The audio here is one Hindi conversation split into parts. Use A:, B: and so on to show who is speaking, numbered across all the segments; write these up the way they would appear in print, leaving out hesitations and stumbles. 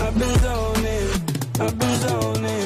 A: I've been zoning, I've been zoning.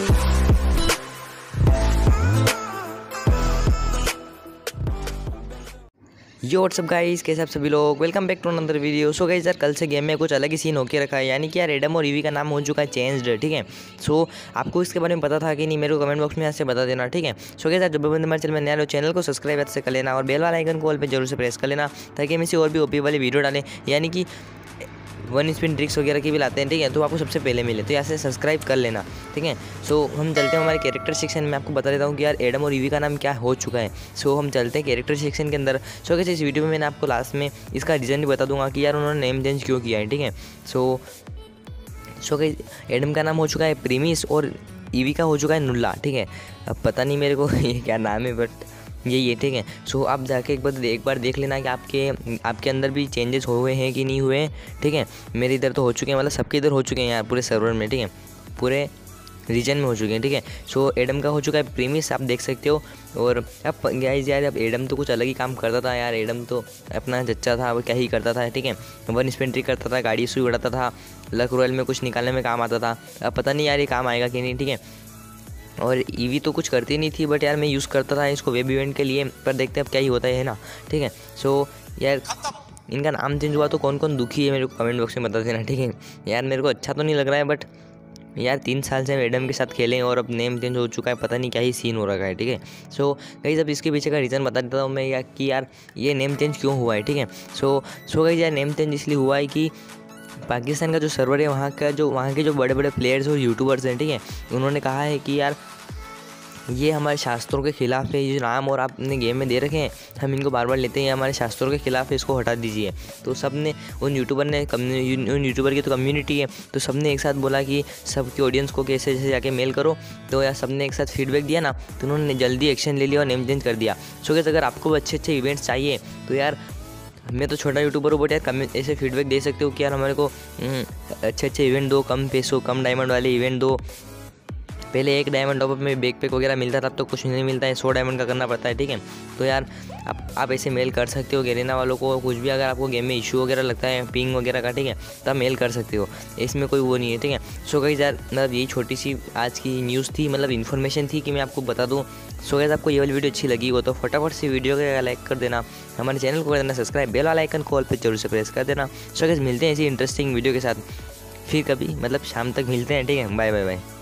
B: Yo what's up guys, कैसे आप सभी लोग। Welcome back to another video. So guys यार, कल से गेम में कुछ अलग ही सीन होके रखा है, यानी कि यार एडम और ईवी का नाम हो चुका है चेंज्ड, ठीक है। सो आपको इसके बारे में पता था कि नहीं, मेरे को कमेंट बॉक्स में यहाँ से बता देना, ठीक है। सो गाइस यार, जब भी हमारे चैनल में नया लो, चैनल को सब्सक्राइब ऐसे कर लेना और बेल वाला आइकन को ऑल पे जरूर से प्रेस कर लेना, ताकि हम इसी और भी ओपी वाली वीडियो डालें, यानी कि वन स्पिन ट्रिक्स वगैरह की भी लाते हैं, ठीक है। तो आपको सबसे पहले मिले, तो यहाँ से सब्सक्राइब कर लेना, ठीक है। सो हम चलते हैं हमारे कैरेक्टर सेक्शन में। आपको बता देता हूँ कि यार एडम और ईवी का नाम क्या हो चुका है। सो हम चलते हैं कैरेक्टर सेक्शन के अंदर। सो कैसे इस वीडियो में मैंने आपको लास्ट में इसका रीज़न भी बता दूंगा कि यार उन्होंने नेम चेंज क्यों किया है, ठीक है। सो एडम का नाम हो चुका है प्रीमिस और ईवी का हो चुका है नुल्ला, ठीक है। अब पता नहीं मेरे को ये क्या नाम है, बट यही है, ठीक है। सो आप जाके एक बार देख लेना कि आपके अंदर भी चेंजेस हुए हैं कि नहीं हुए, ठीक है। मेरे इधर तो हो चुके हैं, मतलब सबके इधर हो चुके हैं यार, पूरे सर्वर में, ठीक है, पूरे रीजन में हो चुके हैं, ठीक है। सो एडम का हो चुका है प्रीमिस, आप देख सकते हो। और अब गाइस यार, अब एडम तो कुछ अलग ही काम करता था यार। एडम तो अपना जच्चा था, वो क्या ही करता था, ठीक है। वन स्पिन ट्रिक करता था, गाड़ी सुई उड़ाता था, लक रॉयल में कुछ निकालने में काम आता था। अब पता नहीं यार ये काम आएगा कि नहीं, ठीक है। और ईवी तो कुछ करती नहीं थी, बट यार मैं यूज़ करता था इसको वेब इवेंट के लिए, पर देखते हैं अब क्या ही होता है ना, ठीक है। सो यार इनका नाम चेंज हुआ तो कौन कौन दुखी है मेरे को कमेंट बॉक्स में बता देना, ठीक है। यार मेरे को अच्छा तो नहीं लग रहा है, बट यार 3 साल से हम एडम के साथ खेलें और अब नेम चेंज हो चुका है, पता नहीं क्या ही सीन हो रखा है, ठीक है। सो गाइस अब इसके पीछे का रीज़न बता देता हूँ मैं यार कि यार ये नेम चेंज क्यों हुआ है, ठीक है। सो गाइस यार नेम चेंज इसलिए हुआ है कि पाकिस्तान का जो सर्वर है, वहाँ के जो बड़े बड़े प्लेयर्स और यूट्यूबर्स हैं, ठीक है, उन्होंने कहा है कि यार ये हमारे शास्त्रों के खिलाफ है, ये जो नाम और आपने गेम में दे रखे हैं, हम इनको बार बार लेते हैं, हमारे शास्त्रों के खिलाफ है, इसको हटा दीजिए। तो सब ने उन यूट्यूबर की तो कम्युनिटी है, तो सब ने एक साथ बोला कि सबकी ऑडियंस को कैसे जैसे जाके मेल करो। तो यार सब ने एक साथ फीडबैक दिया ना, तो उन्होंने जल्दी एक्शन ले लिया और नेम चेंज कर दिया। सो गाइस अगर आपको अच्छे अच्छे इवेंट्स चाहिए तो यार, मैं तो छोटा यूट्यूबर हूँ, बट यार ऐसे फीडबैक दे सकते हो कि यार हमारे को अच्छे अच्छे इवेंट दो, कम पैसों कम डायमंड वाले इवेंट दो। पहले 1 डायमंड टॉपअप में बैकपैक वगैरह मिलता था, अब तो कुछ नहीं मिलता है, 100 डायमंड का करना पड़ता है, ठीक है। तो यार आप ऐसे मेल कर सकते हो गेरेना वालों को, कुछ भी अगर आपको गेम में इशू वगैरह लगता है पिंग वगैरह का, ठीक है, तो आप मेल कर सकते हो, इसमें कोई वो नहीं है, ठीक है। सो गाइस यार, मतलब यही छोटी सी आज की न्यूज़ थी, मतलब इन्फॉर्मेशन थी कि मैं आपको बता दूँ। सो गाइस आपको ये वाली वीडियो अच्छी लगी हो तो फटाफट से वीडियो को लाइक कर देना, हमारे चैनल को कर देना सब्सक्राइब, बेल वाला आइकन कॉल पर जरूर से प्रेस कर देना। सो गाइस मिलते हैं ऐसी इंटरेस्टिंग वीडियो के साथ फिर कभी, मतलब शाम तक मिलते हैं, ठीक है। Bye bye bye.